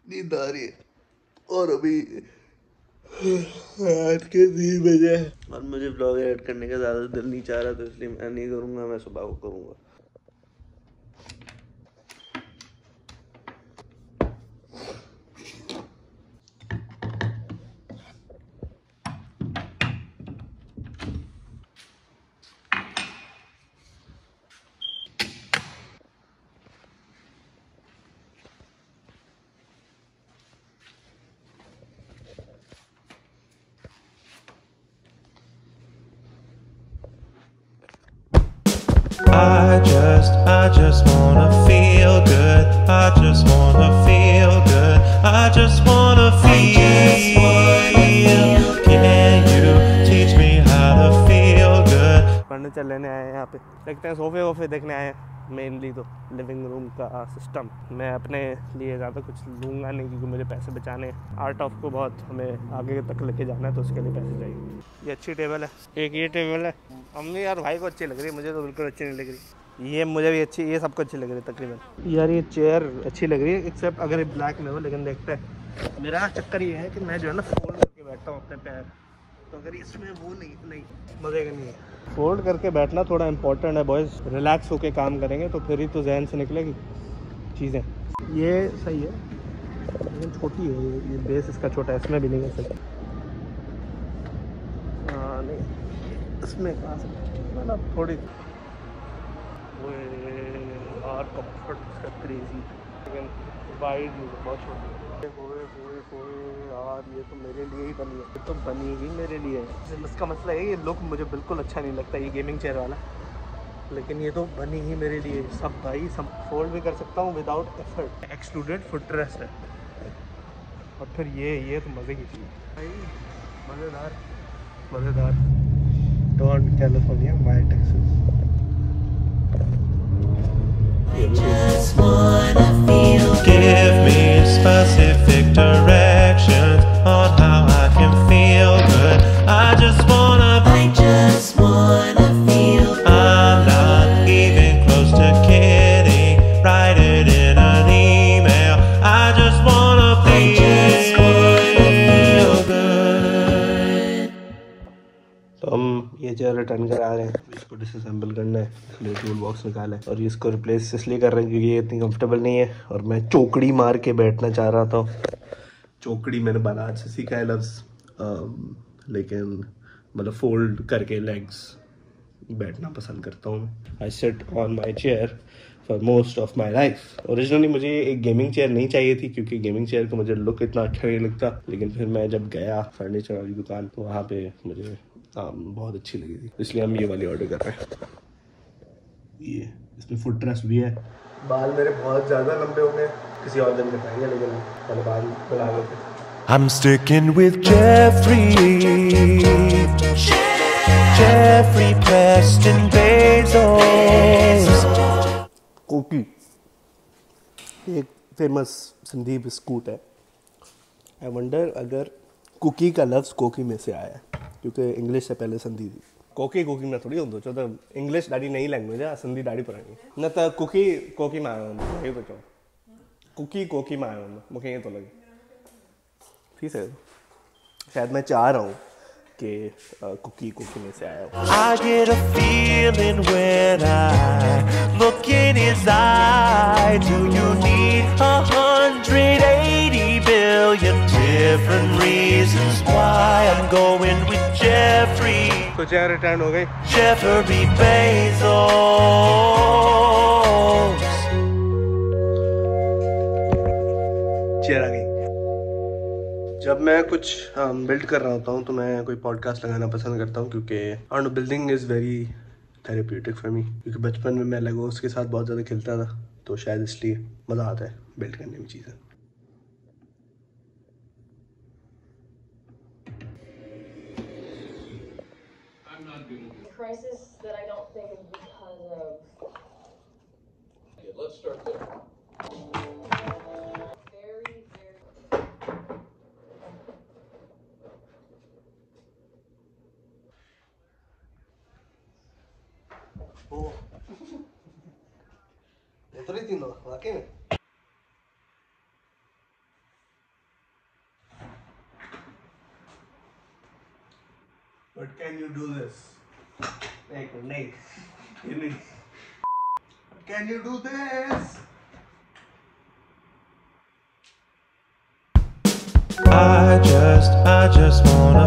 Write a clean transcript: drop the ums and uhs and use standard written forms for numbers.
नींद आ रही है और अभी रात के 3 बजे और मुझे ब्लॉग एडिट करने का ज़्यादा दिल नहीं चाह रहा, तो इसलिए मैं नहीं करूँगा, मैं सुबह को करूँगा। I just wanna feel good. I just wanna feel good. I just wanna feel. Can you teach me how to feel good? Furniture लेने आए हैं यहाँ पे, देखते हैं सोफे वोफे देखने आए हैं। मेनली तो लिविंग रूम का सिस्टम। मैं अपने लिए ज़्यादा कुछ लूँगा नहीं क्योंकि मुझे पैसे बचाने हैं। आर्ट ऑफ को बहुत हमें आगे तक लेके जाना है, तो उसके लिए पैसे चाहिए। ये अच्छी टेबल है, एक ये टेबल है। अम्मी यार भाई को अच्छी लग रही है, मुझे तो बिल्कुल अच्छी नहीं लग रही। ये मुझे भी अच्छी, ये सबको अच्छी लग रही है तकरीबन। यार ये चेयर अच्छी लग रही है एक्सेप्ट अगर ये ब्लैक में हो, लेकिन देखते हैं। मेरा चक्कर ये है कि मैं जो है ना फोल्ड करके बैठता हूँ अपने पैर, तो अगर इसमें वो नहीं मज़े का नहीं है। फोल्ड करके बैठना थोड़ा इंपॉर्टेंट है बॉयज़। रिलैक्स होके काम करेंगे तो फिर ही तो जहन से निकलेगी चीज़ें। ये सही है लेकिन छोटी है, ये बेस इसका छोटा है, इसमें भी नहीं है सही। हाँ नहीं, इसमें कहाँ से मतलब थोड़ी और कंफर्ट इसका क्रेजी, लेकिन वाइड नहीं है, बहुत छोटी। यार ये तो मेरे लिए ही बनी है, ये तो बनी ही मेरे लिए है। इसका मसला है ये लुक मुझे बिल्कुल अच्छा नहीं लगता ये गेमिंग चेयर वाला, लेकिन ये तो बनी ही मेरे लिए। सब भाई सब फोल्ड भी कर सकता हूँ विदाउट एफर्ट। एक्सक्लूडेड फुटरेस्ट है। और फिर ये तो मज़े की चीज़ भाई, मज़ेदार मज़ेदार। Don California my Texas. Give me specific directions on how I can feel good. I just wanna feel good. I'm not even close to kidding. Write it in an email. I just wanna feel good. तो हम ये chair return करा रहे हैं, इसको disassemble करना है, इसलिए टूल बॉक्स निकाला है। और इसको रिप्लेस इसलिए कर रहे हैं क्योंकि ये इतनी कंफर्टेबल नहीं है और मैं चौकड़ी मार के बैठना चाह रहा था। चौकड़ी मैंने बारात से सीखा है लफ्ज़, लेकिन मतलब फोल्ड करके लेग्स बैठना पसंद करता हूँ। I sit on my chair for most of my life. Originally मुझे एक गेमिंग चेयर नहीं चाहिए थी क्योंकि गेमिंग चेयर का मुझे लुक इतना अच्छा नहीं लगता, लेकिन फिर मैं जब गया फर्नीचर वाली दुकान तो वहाँ पे मुझे बहुत अच्छी लगी थी, इसलिए हम ये वाली ऑर्डर कर रहे हैं। ये इसमें फुट रेस्ट भी है। बाल मेरे बहुत ज़्यादा लंबे हो गए, किसी और दिन कटाएंगे, लेकिन पहले बाल बढ़ा लेते। I'm sticking with Jeffrey Preston Bezos. कोकी एक फेमस सिंधी बिस्कुट है। आई वंडर अगर कुकी का लफ्ज़ कोकी में से आया है, क्योंकि इंग्लिश से पहले सिंधी थी। कोकी कोकी में थोड़ी हूँ, छो इंग्लिश ॾाढी नई लैंग्वेज आहे, सिंधी ॾाढी पुराणी। न त कुकी कोकी में आयो हूंदो, इहो थो चओ। कुकी कोकी में आयो हूंदो, मूंखे ईअं थो लॻे। थी सघे थो, शायद मैं चाह रहा हूँ कि कुकी कोकी में से आया हो। I get a feeling when I look in his eye. Do you need 180 billion different reasons why I'm going with Jeffrey? तो चेयर रिटर्न हो गई। Jeffrey Bezos. चेयर आ गई। जब मैं कुछ बिल्ड कर रहा होता हूँ तो मैं कोई पॉडकास्ट लगाना पसंद करता हूँ, क्योंकि building is very therapeutic for me. क्योंकि बचपन में मैं लेगोस के साथ बहुत ज़्यादा खेलता था, तो शायद इसलिए मज़ा आता है बिल्ड करने में चीज़ें। Crisis that I don't think is because of. Okay, let's start there. Very. ओह एतिरी थींदो वाकई में। But can you do this? नहीं. Can you do this? I just wanna